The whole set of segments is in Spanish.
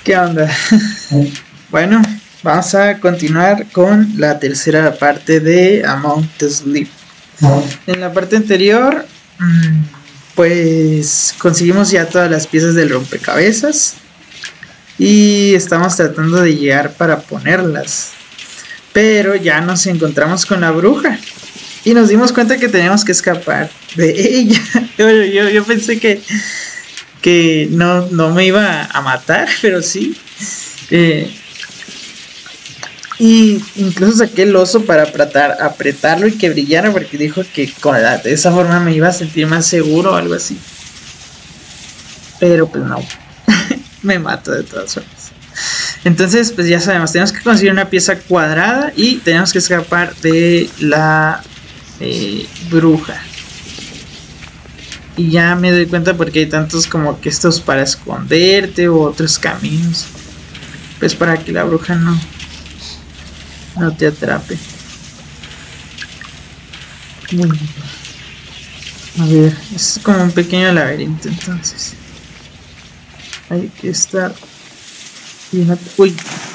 ¿Qué onda? Bueno, vamos a continuar con la tercera parte de Among the Sleep. En la parte anterior, pues conseguimos ya todas las piezas del rompecabezas y estamos tratando de llegar para ponerlas, pero ya nos encontramos con la bruja y nos dimos cuenta que teníamos que escapar de ella. Yo pensé que no me iba a matar, pero sí. Y incluso saqué el oso para apretarlo y que brillara, porque dijo que de esa forma me iba a sentir más seguro o algo así. Pero pues no, me mato de todas formas. Entonces pues ya sabemos, tenemos que conseguir una pieza cuadrada y tenemos que escapar de la bruja. Y ya me doy cuenta porque hay tantos como que estos para esconderte u otros caminos. Pues para que la bruja no te atrape. Muy bien. A ver, es como un pequeño laberinto, entonces hay que estar bien. Uy,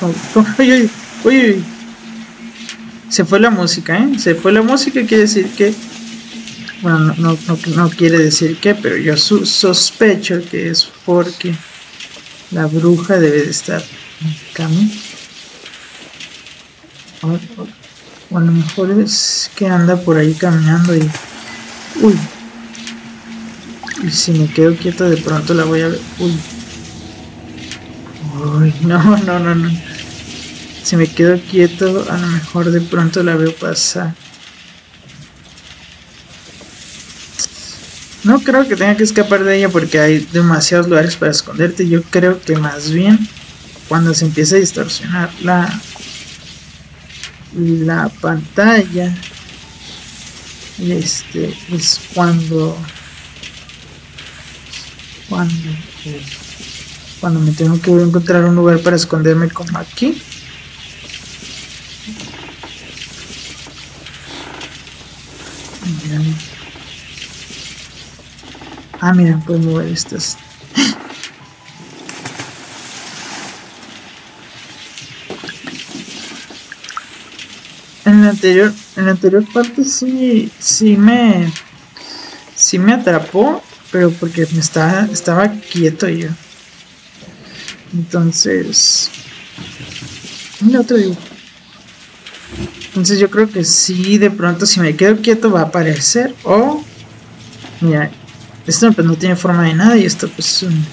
uy. Se fue la música, se fue la música, quiere decir que... Bueno, no quiere decir que, pero yo sospecho que es porque la bruja debe de estar en el camino. O a lo mejor es que anda por ahí caminando y... Uy. Y si me quedo quieto de pronto la voy a ver. Uy. Uy, no. Si me quedo quieto a lo mejor de pronto la veo pasar. No creo que tenga que escapar de ella porque hay demasiados lugares para esconderte. Yo creo que más bien cuando se empieza a distorsionar la pantalla, es cuando me tengo que encontrar un lugar para esconderme, como aquí. Mira, puedo mover estas. En la anterior parte sí me atrapó, pero porque estaba quieto yo. Entonces, mira otro dibujo. Entonces yo creo que sí, de pronto si me quedo quieto va a aparecer. O mira, esto pues no tiene forma de nada y esto pues es un...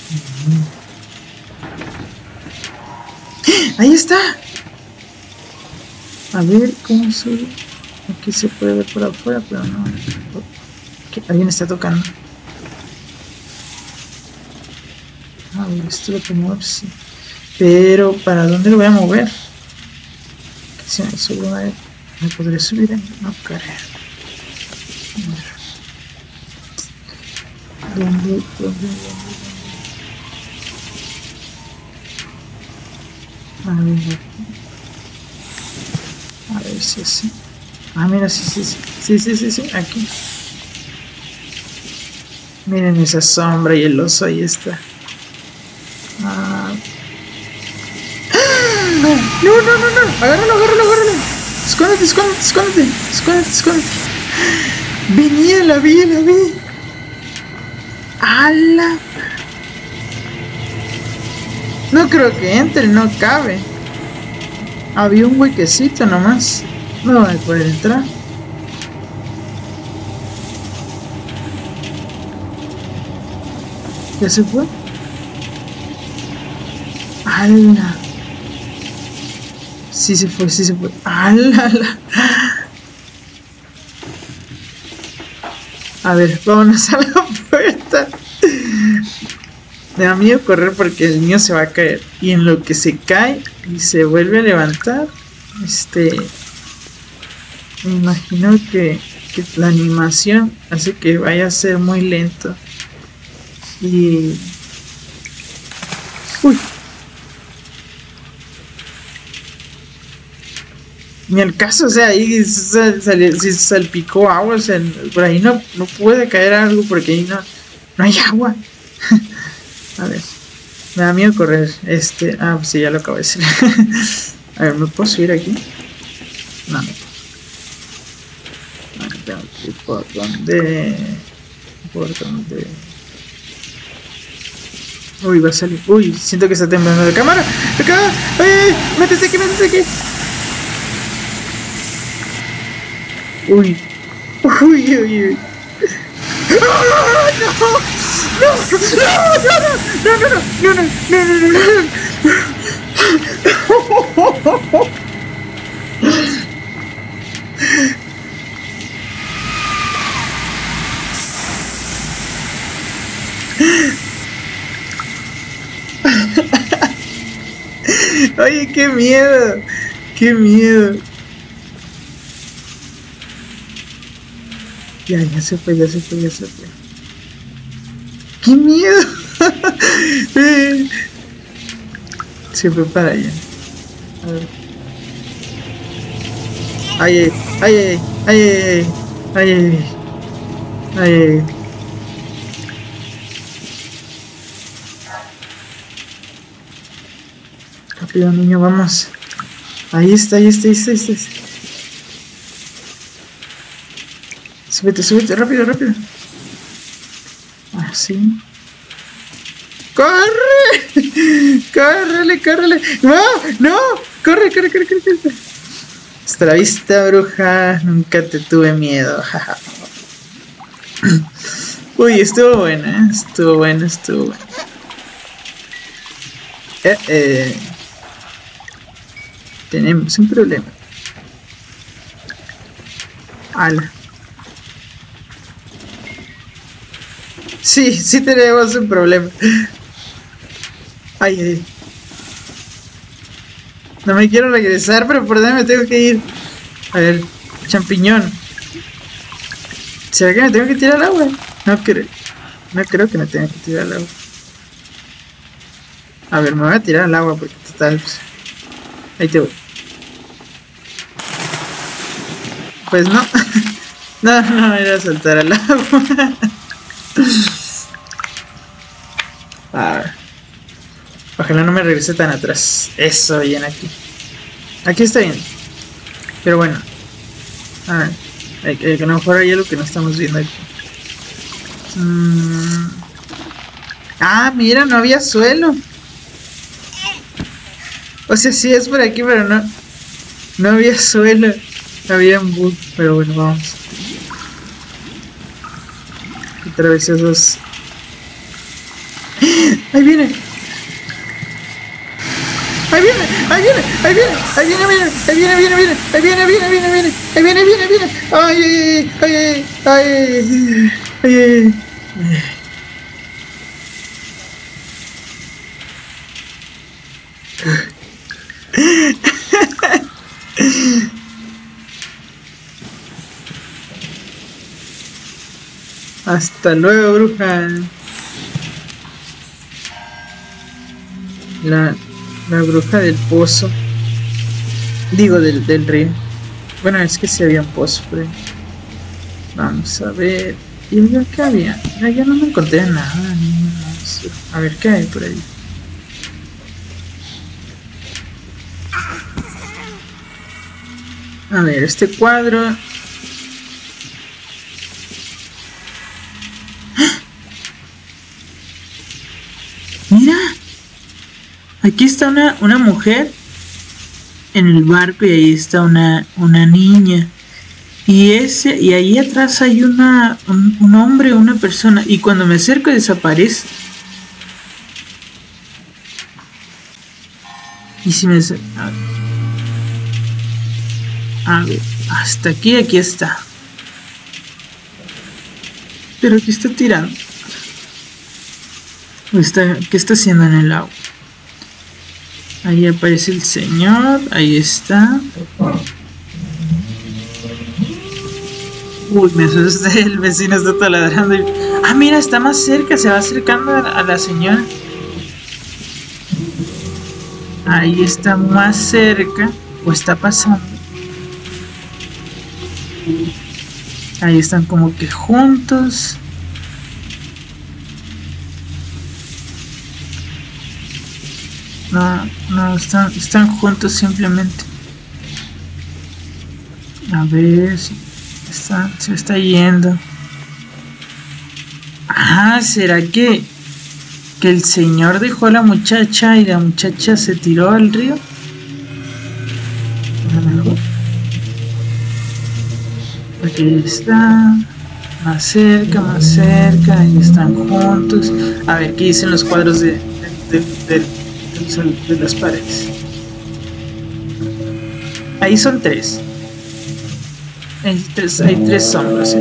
¡Ahí está! A ver cómo sube. Aquí se puede ver por afuera, pero no. Alguien está tocando. A ver, esto lo puedo mover, sí. Pero ¿para dónde lo voy a mover? Si me subo a él, ¿me podré subir ahí? No creo. ¿Dónde? A ver si así. Mira, sí, aquí. Miren esa sombra y el oso, ahí está. No. Agárralo. Escóndete. La vi. ¡Hala! No creo que entre, no cabe. Había un huequecito nomás. No voy a poder entrar. ¿Ya se fue? ¡Hala! Sí se fue. ¡Hala! A ver, vámonos a la puerta. Me da miedo correr porque el niño se va a caer. Y en lo que se cae y se vuelve a levantar, me imagino que la animación hace que vaya a ser muy lento. Y... ¡Uy! Ni el caso, o sea, ahí si salpicó agua, o sea, por ahí no puede caer algo porque ahí no hay agua. A ver. Me da miedo correr. Pues sí, ya lo acabo de decir. A ver, ¿me puedo subir aquí? No, no. A ver, tengo que ir por donde... Por donde... Uy, va a salir. Uy, siento que está temblando la cámara. ¡Acá! ¡Ay! ¡Métete aquí, métete aquí! Uy. Uy, uy, uy. ¡Oh, no! ¡No! ¡No! ¡No! ¡No! ¡No! ¡No! Oye, qué miedo. Qué miedo. Ya se fue, ya se fue, ya se fue. ¡Qué miedo! Se fue para allá. A ver. Ay, ay, ay, ay, ay, ay, ay, ay. Rápido, niño, vamos. Ahí está, ahí está, ahí está, ahí está. Súbete, súbete, rápido, rápido. Así. ¡Corre! ¡Córrele, córrele! ¡No! ¡No! ¡Corre, corre, corre, corre, corre! Hasta la vista, bruja. Nunca te tuve miedo. Uy, estuvo buena, estuvo buena, estuvo buena. Tenemos un problema. Ala. Sí, sí tenemos un problema. Ay, ay. No me quiero regresar, pero por dónde me tengo que ir. A ver, champiñón. ¿Será que me tengo que tirar al agua? No creo que me tenga que tirar al agua. A ver, me voy a tirar al agua porque total, pues, ahí te voy. Pues no. No, no me voy a saltar al agua. A ver. Ojalá no me regrese tan atrás. Eso, bien aquí. Aquí está bien. Pero bueno. A ver. Que a lo mejor hay algo que no estamos viendo aquí. Ah, mira, no había suelo. O sea, sí es por aquí, pero no. No había suelo. Había un bug. Pero bueno, vamos. Otra vez esos. ¡Ahí viene! ¡Ahí viene! ¡Ahí viene! ¡Ahí viene! ¡Ahí viene! ¡Ahí viene! ¡Viene! ¡Viene! ¡Ahí viene! ¡Viene! ¡Viene! ¡Viene! ¡Ahí viene! ¡Viene! ¡Viene! ¡Ay! ¡Ay! ¡Ay! ¡Ay! ¡Ay! Hasta luego, bruja. La bruja del pozo. Digo, del río. Bueno, es que sí había un pozo, pero... Vamos a ver. ¿Y ya qué había? Ya no me encontré nada, ni monstruo. A ver qué hay por ahí. A ver, este cuadro. ¡Ah! ¡Mira! Aquí está una mujer en el barco y ahí está una niña. Y ahí atrás hay un hombre, una persona. Y cuando me acerco desaparece. Y si me acerco... A ver, hasta aquí está. Pero ¿qué está tirando? ¿Qué está haciendo en el agua? Ahí aparece el señor, ahí está. Uy, me asusté, el vecino está taladrando. Ah, mira, está más cerca, se va acercando a la señora. Ahí está más cerca, o está pasando. Ahí están como que juntos. No, no, están juntos simplemente. A ver si se está yendo. Ah, ¿será que el señor dejó a la muchacha y la muchacha se tiró al río? A lo mejor. Aquí está. Más cerca, ahí están juntos. A ver, ¿qué dicen los cuadros de las paredes? Ahí son tres. Hay tres sombras.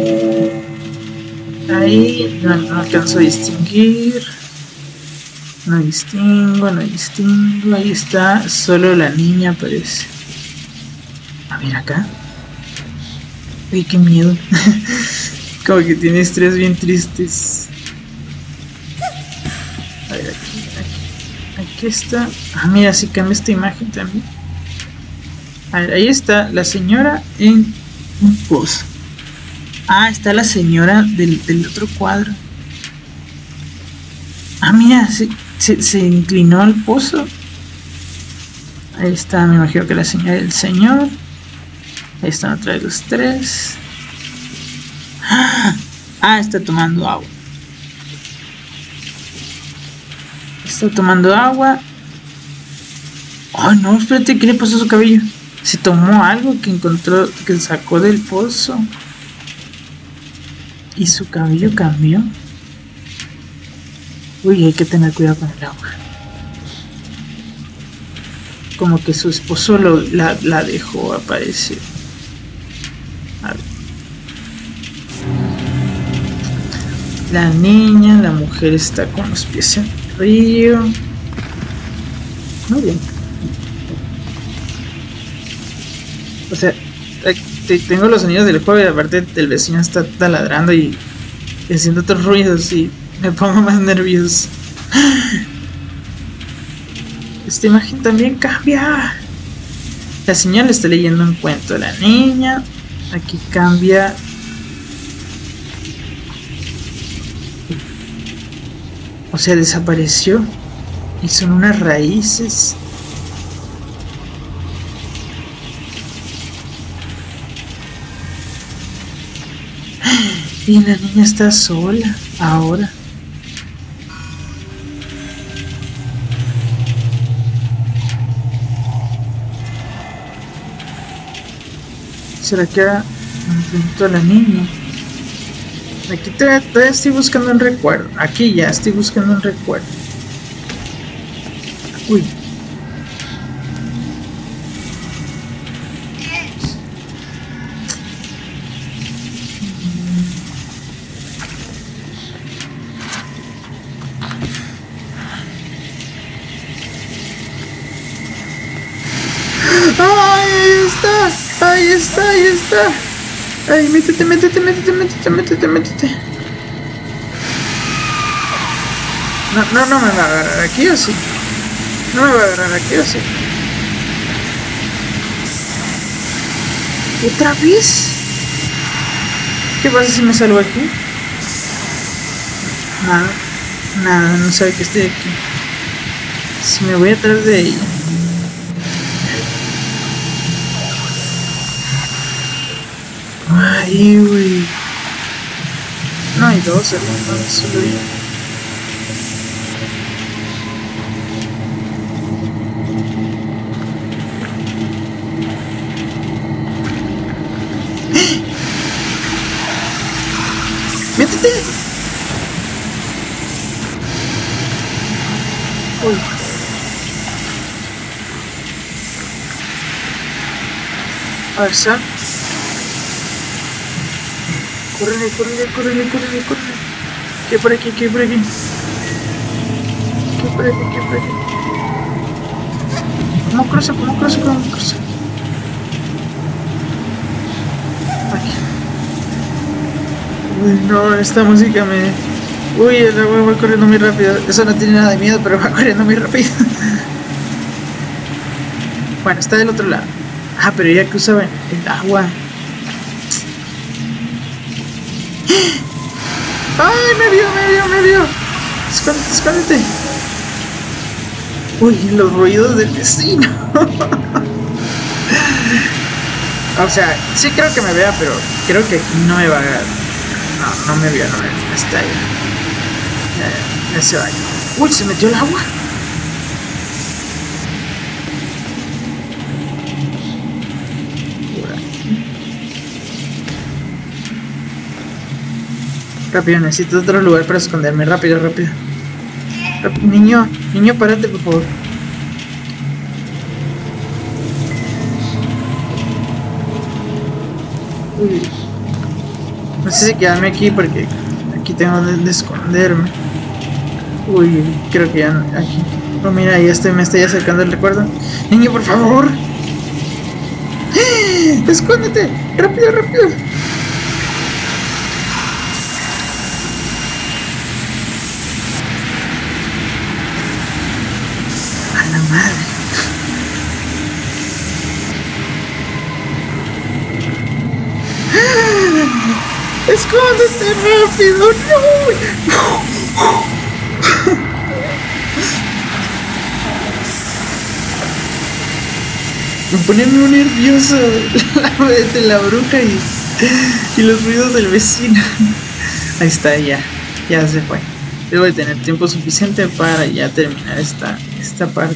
Ahí no alcanzo a distinguir. No distingo. Ahí está, solo la niña parece. A ver acá. Uy, qué miedo. Como que tiene estrés bien tristes. A ver, aquí está. Ah, mira, si cambia esta imagen también. A ver, ahí está la señora en un pozo. Ah, está la señora del otro cuadro. Ah, mira, se inclinó al pozo. Ahí está, me imagino que la señora del señor. Ahí están otra vez los tres. Ah, está tomando agua. Está tomando agua. Ay, no, espérate, ¿qué le pasó a su cabello? Se tomó algo que encontró, que sacó del pozo. Y su cabello cambió. Uy, hay que tener cuidado con el agua. Como que su esposo la dejó aparecer. A ver. La niña, la mujer está con los pies en el río. Muy bien. O sea, tengo los sonidos del juego y aparte el vecino está taladrando y haciendo otros ruidos y me pongo más nervioso. Esta imagen también cambia. La señora le está leyendo un cuento a la niña. Aquí cambia. O sea, desapareció. Y son unas raíces. Y la niña está sola ahora. ¿Será que enfrentó a la niña? Aquí todavía estoy buscando un recuerdo. Aquí ya estoy buscando un recuerdo. Uy. Ahí está. Ay, métete. No me va a agarrar aquí o sí. No me va a agarrar aquí o sí. ¿Otra vez? ¿Qué pasa si me salgo aquí? Nada, no sabe que estoy aquí. Si me voy atrás de ella. Ay, güey. No hay dos, hermano, solo yo. ¡Métete! Uy. A ver, Sam. Córrele. ¿Qué por aquí? ¿Cómo cruzo? Aquí. Uy, no, esta música me... Uy, el agua va corriendo muy rápido. Eso no tiene nada de miedo, pero va corriendo muy rápido. Bueno, está del otro lado. Ah, pero ya cruzaba el agua. ¡Ay, me vio! Escóndete. Uy, los ruidos del vecino. O sea, sí creo que me vea, pero creo que aquí no me va a... No, no me vio, no me vio. Está ahí. Ya se va. Uy, se metió el agua. Rápido, necesito otro lugar para esconderme. Rápido, rápido. Niño, párate, por favor. Uy. No sé si quedarme aquí porque aquí tengo donde esconderme. Uy, creo que ya no, aquí. Oh, mira, me estoy acercando el recuerdo. Niño, por favor. Escóndete. Rápido, rápido. A la madre. Escóndete rápido. No. Me pone muy nervioso la bruja y los ruidos del vecino. Ahí está, ya se fue. Debo de tener tiempo suficiente para ya terminar esta parte.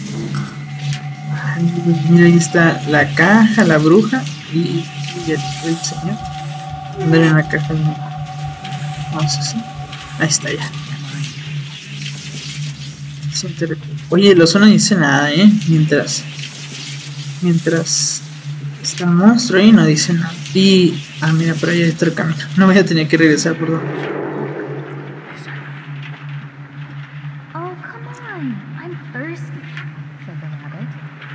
Ay, mira, ahí está la caja, la bruja y el señor. Andale en la caja. Vamos así. Ahí está ya. Oye, el oso no dice nada, Mientras está el monstruo ahí no dice nada. Y... mira, por ahí está el camino. No voy a tener que regresar por donde. Oh, come on. I'm thirsty, said the rabbit.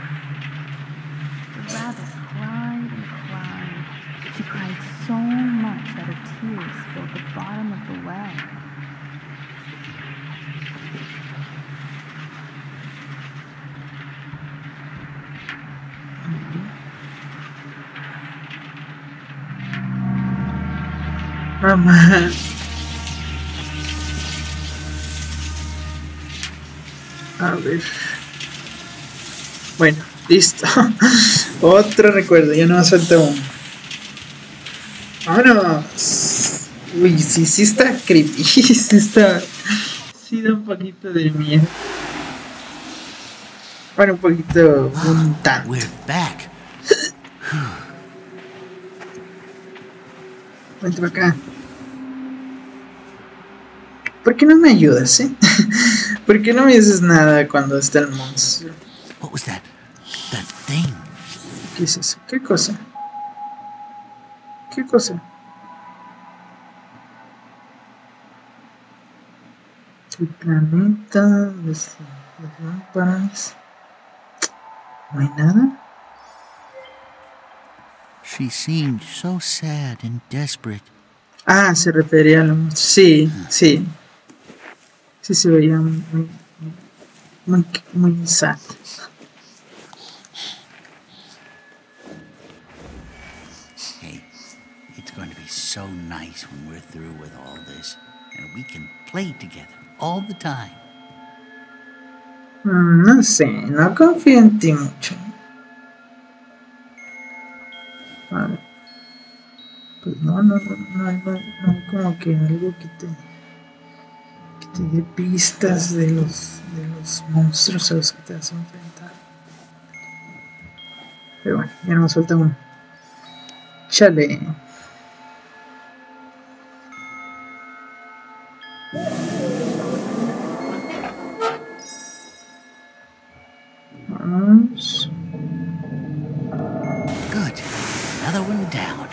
The rabbit cried and cried. She cried so much that her tears filled the bottom of the well. Mamá. A ver. Bueno, listo. Otro recuerdo, ya no me falta uno. ¡Vámonos! Uy, sí está creepy. Sí da un poquito de miedo. Bueno, un poquito, un tanto. We're back. Vente para acá. ¿Por qué no me ayudas, ¿Por qué no me dices nada cuando está el monstruo? What was that? That thing? ¿Qué es eso? ¿Qué cosa? ¿Qué cosa? El planeta, las lámparas. ¿No hay nada? She seemed so sad and desperate. Se refería a lo monstruo. Sí. Sí se veía muy sad. Hey, it's going to be so nice when we're through with all this, and we can play together all the time. No sé, no confío en ti mucho. Pues no hay como que algo que te dé pistas de los monstruos a los que te vas a enfrentar. Pero bueno, ya no me falta uno. Chale. Vamos. Good. Another one down.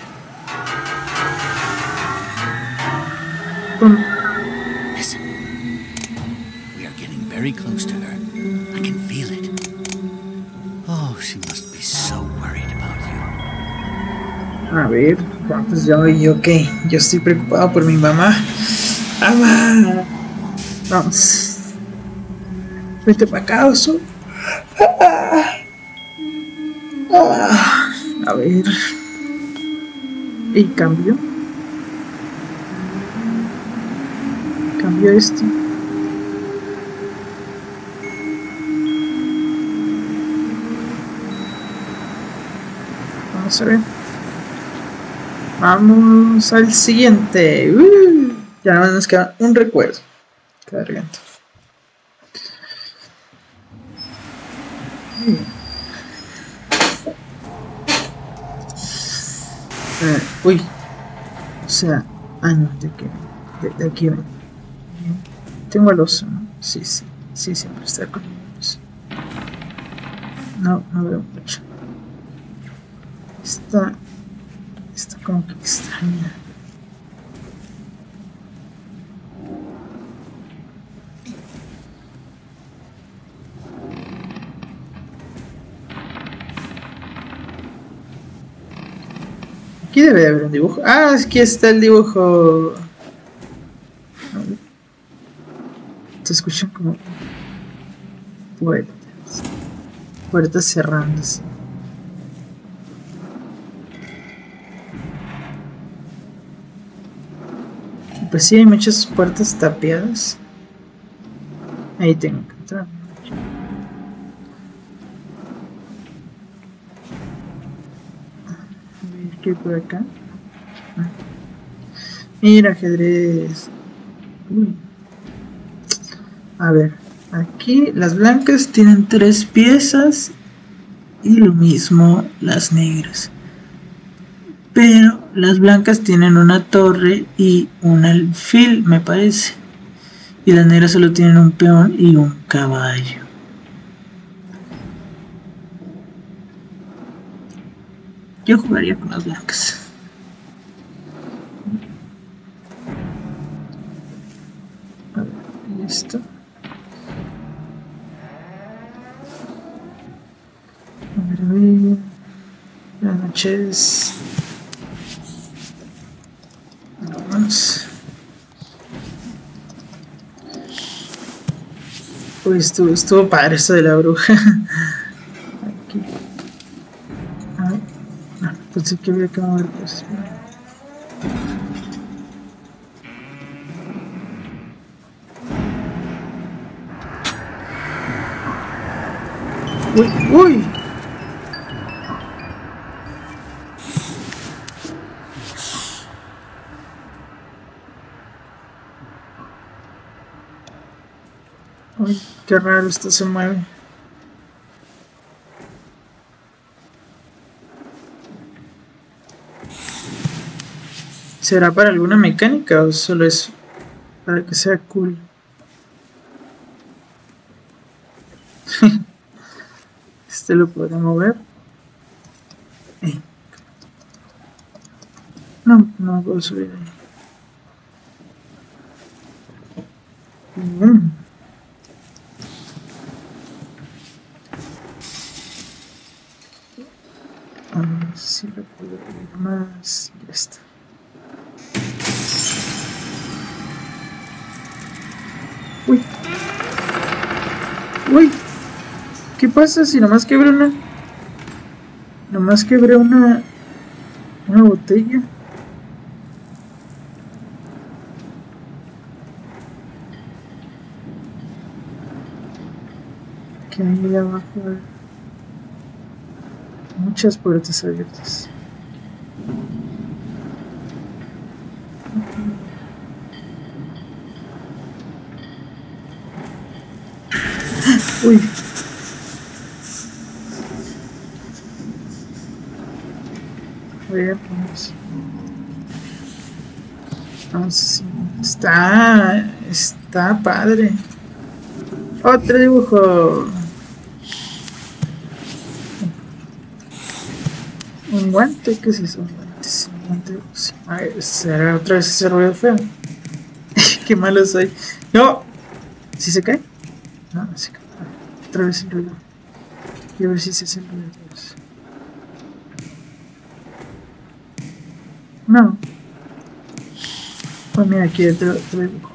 Listen. We are getting very close to her. I can feel it. Oh, she must be so worried about you. A ver, pues yo qué. Yo estoy preocupado por mi mamá. ¡Mamá! Vamos. Vete para acá, oso. A ver. ¿Y cambio? ¿Cambio esto? Vamos a ver. Vamos al siguiente. Ya nada más nos queda un recuerdo. Cargando. Uy. O sea, no, de aquí ven. Tengo al oso, ¿no? Sí, siempre está con ellos. No veo mucho. Está como que extraña. Aquí debe de haber un dibujo. Ah, aquí está el dibujo. Se escuchan como puertas cerrándose. Pues sí, hay muchas puertas tapiadas. Ahí tengo que entrar. ¿Qué hay por acá? Mira, ajedrez. A ver, aquí las blancas tienen 3 piezas y lo mismo las negras. Pero las blancas tienen una torre y un alfil, me parece. Y las negras solo tienen un peón y un caballo. Yo jugaría con las blancas. A ver, ¿y esto? A ver. Buenas noches. Vamos. Uy, estuvo padre esto de la bruja. Aquí. No, pensé que había que mover cosas. Uy. Uy, qué raro, esto se mueve. ¿Será para alguna mecánica o solo es para que sea cool? Este lo podré mover. No puedo subir ahí. A ver si lo puedo ver más. Ya está. Uy. ¿Qué pasa si nomás quebré una? Nomás quebré una botella. Que hay ahí abajo. Muchas puertas abiertas. Uy. Vamos. Está padre. Otro dibujo. Un guante, ¿qué es eso? Un guante. A ver, ¿será otra vez ese ruido feo? Qué malo soy. ¡No! ¿Sí se cae? No se cae. Otra vez el ruido. Y a ver si se hace el ruido. No. Pues mira, aquí otro dibujo.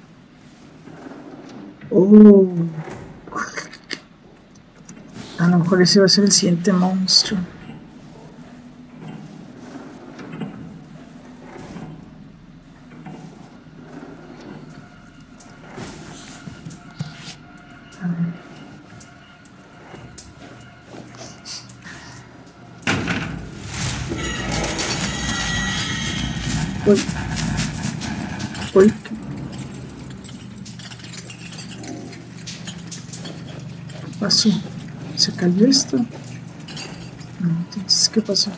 Oh. A lo mejor ese va a ser el siguiente monstruo. Uy. Uy. ¿Qué pasó? ¿Se cayó esto? No, entonces, ¿qué pasó?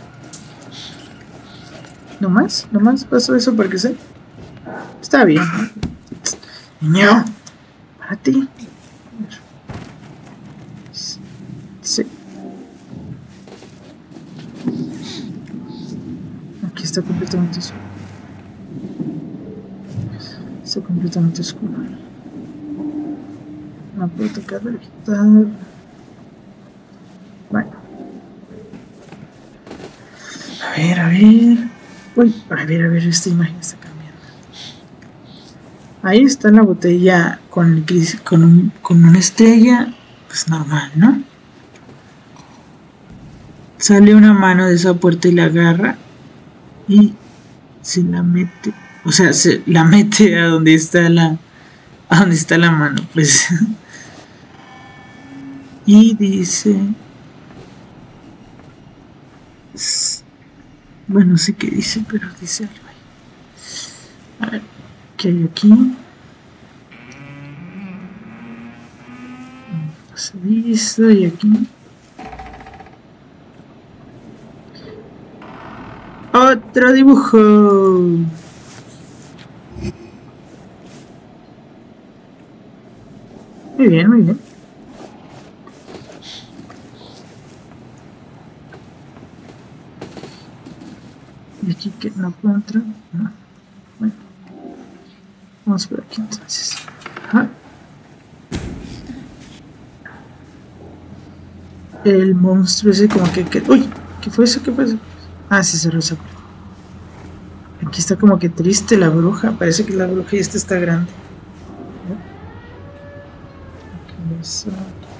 ¿No más pasó eso porque sé? Está bien. Niño, para ti. Sí. Aquí está completamente oscuro. Está completamente oscuro. No puedo tocar la guitarra. Bueno. A ver. Uy, a ver, esta imagen está cambiando. Ahí está la botella con una estrella. Pues normal, ¿no? Sale una mano de esa puerta y la agarra. Y se la mete. O sea, se la mete a donde está la mano, pues. Y dice... Bueno, no sé qué dice, pero dice algo ahí. A ver, ¿qué hay aquí? Pasadizo y aquí. Otro dibujo. Muy bien, muy bien. Y aquí que no puedo entrar. No. Bueno. Vamos por aquí entonces. Ajá. El monstruo ese como que... ¡Uy! ¿Qué fue eso? ¿Qué fue eso? Ah, sí, cerró esa puerta. Aquí está como que triste la bruja. Parece que la bruja ya está grande. Aquí eso.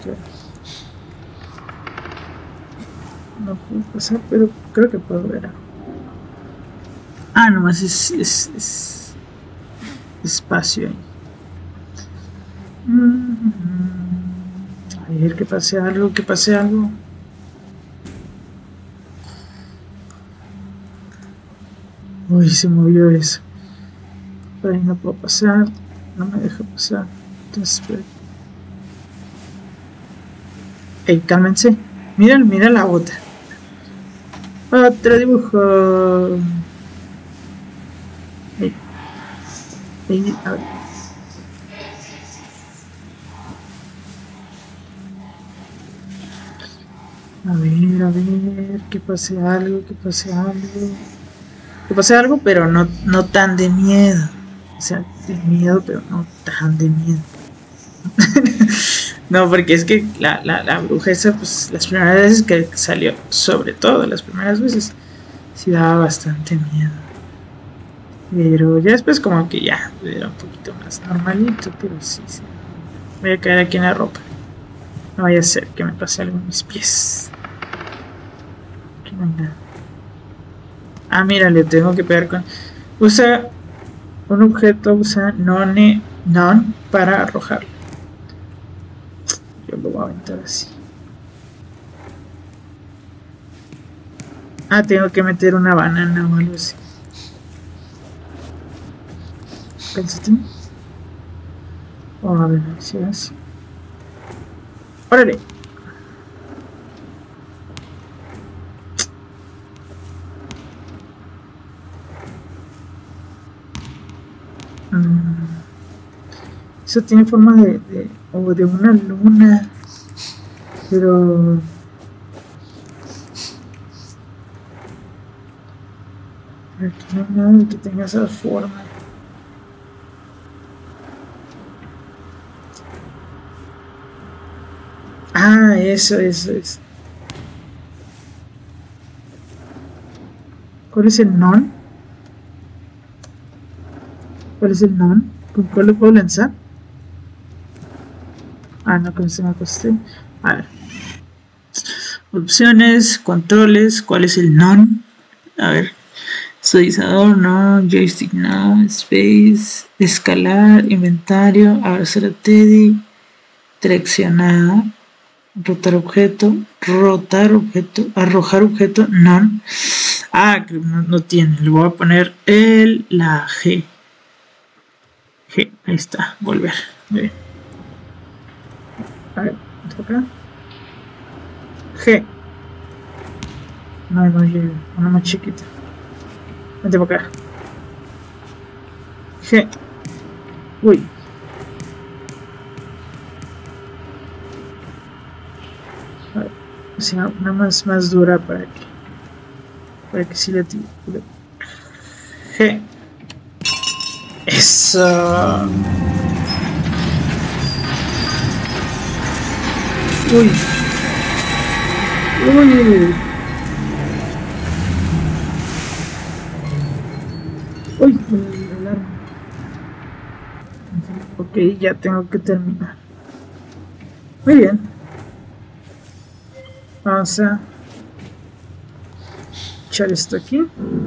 No puedo pasar, pero creo que puedo ver algo. Ah, nomás es espacio ahí. A ver, que pase algo, Uy, se movió eso. Por ahí no puedo pasar. No me deja pasar. Entonces, ey, cálmense. Mira la bota. Otro dibujo. A ver. A ver, que pase algo, pero no tan de miedo. O sea, de miedo, pero no tan de miedo. No, porque es que la bruja esa, pues las primeras veces que salió, sobre todo las primeras veces, sí daba bastante miedo. Pero ya después como que ya era un poquito más normalito, pero sí. Voy a caer aquí en la ropa. No vaya a ser que me pase algo en mis pies. Aquí no hay nada. Ah, mira, le tengo que pegar con... Usa un objeto, usa non para arrojarlo. Yo lo voy a aventar así. Ah, tengo que meter una banana o algo así. ¿Calcetín? Oh, a ver si es así. ¡Órale! Eso tiene forma de una luna, pero aquí no hay nada que tenga esa forma. Ah, eso es. ¿Cuál es el non? ¿Cuál es el non? ¿Con cuál lo puedo lanzar? Ah, no, con este me acosté. A ver. Opciones, controles, ¿cuál es el non? A ver. Suavizador, no. Joystick, no. Space. Escalar, inventario. Abrazar a Teddy. Traccionada. Rotar objeto. Arrojar objeto, non. Ah, no tiene. Le voy a poner la G. G, ahí está, volver. Bien. A ver, acá. G. No llega, una más chiquita. Vente para acá. G. Uy. A ver, o sea, una más dura para que sí le tire. G. Eso. Uy. Uy. Uy, el arma. Ok, ya tengo que terminar. Muy bien. Vamos a echar esto aquí.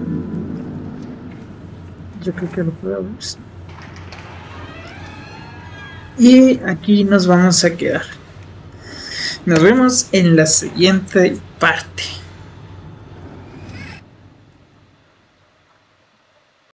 Yo creo que lo podemos. Y aquí nos vamos a quedar. Nos vemos en la siguiente parte.